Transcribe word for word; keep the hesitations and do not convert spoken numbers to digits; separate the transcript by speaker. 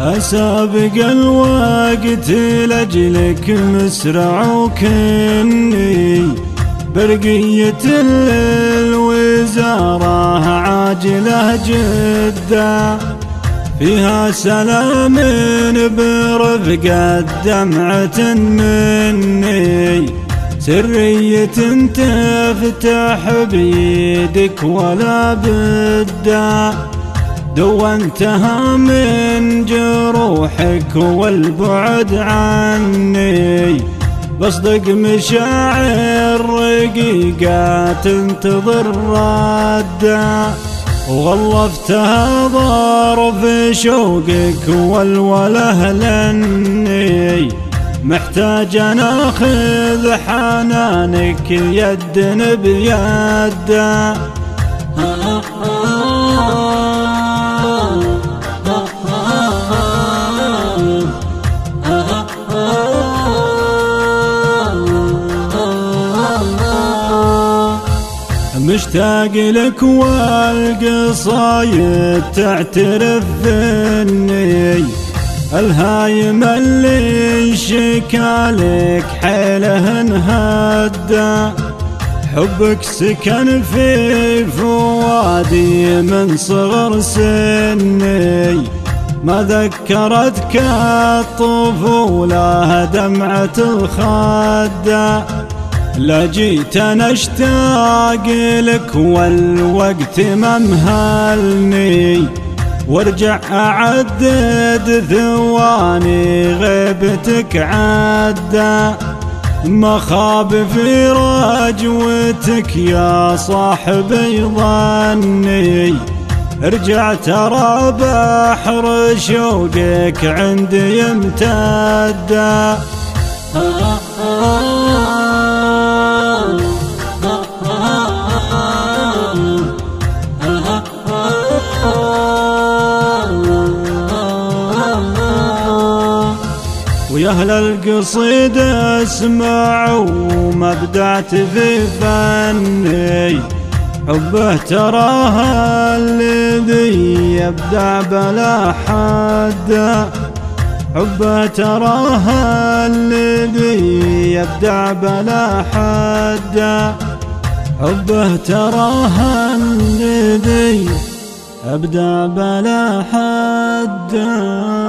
Speaker 1: أسابق الوقت لأجلك مسرع وكني برقية الوزارة عاجلة جدا، فيها سلام برفقة دمعة مني، سرية تفتح بيدك ولا بدا، دونتها من جروحك والبعد عني، بصدق مشاعر رقيقة تنتظر ردا، وغلفتها ظرف شوقك والوله لاني محتاج ناخذ حنانك يد بيده. مشتاق لك والقصايد تعترف ذني، الهايم اللي شكالك حيله انهدى، حبك سكن في فؤادي من صغر سني، ما ذكرتك الطفولة دمعة الخدة، لا جيت انا اشتاق لك والوقت ما مهلني، وارجع اعدد ثواني غيبتك عدى، ما خاب في رجوتك يا صاحبي ظني، ارجع ترى بحر شوقك عندي يمتد. ويا أهل القصيد اسمعوا ما ابدعت في فني، حبه تراها الذي يبدع بلا حد، حبه تراها الذي يبدع بلا حد، حبه تراها الذي يبدع بلا حد.